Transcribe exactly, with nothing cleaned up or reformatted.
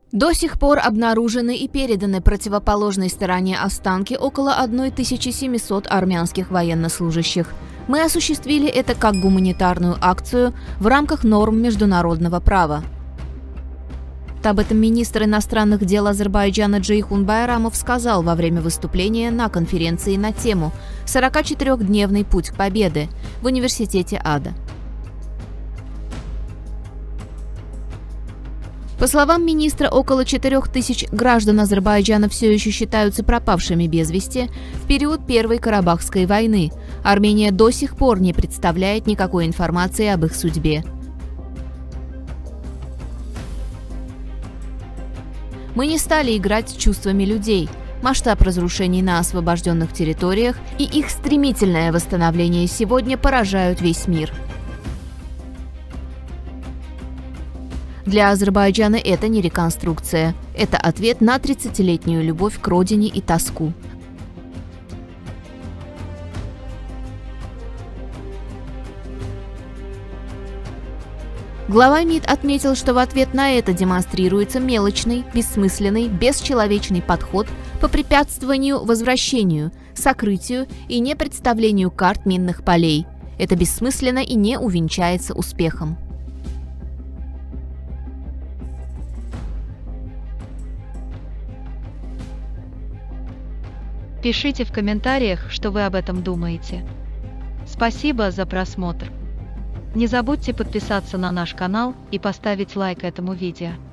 До сих пор обнаружены и переданы противоположной стороне останки около тысячи семисот армянских военнослужащих. Мы осуществили это как гуманитарную акцию в рамках норм международного права. Об этом министр иностранных дел Азербайджана Джейхун Байрамов сказал во время выступления на конференции на тему «сорокачетырёхдневный путь к победе» в университете Ада. По словам министра, около четырёх тысяч граждан Азербайджана все еще считаются пропавшими без вести в период Первой Карабахской войны. Армения до сих пор не представляет никакой информации об их судьбе. Мы не стали играть с чувствами людей. Масштаб разрушений на освобожденных территориях и их стремительное восстановление сегодня поражают весь мир. Для Азербайджана это не реконструкция. Это ответ на тридцатилетнюю любовь к родине и тоску. Глава МИД отметил, что в ответ на это демонстрируется мелочный, бессмысленный, бесчеловечный подход по препятствованию возвращению, сокрытию и непредставлению карт минных полей. Это бессмысленно и не увенчается успехом. Пишите в комментариях, что вы об этом думаете. Спасибо за просмотр. Не забудьте подписаться на наш канал и поставить лайк этому видео.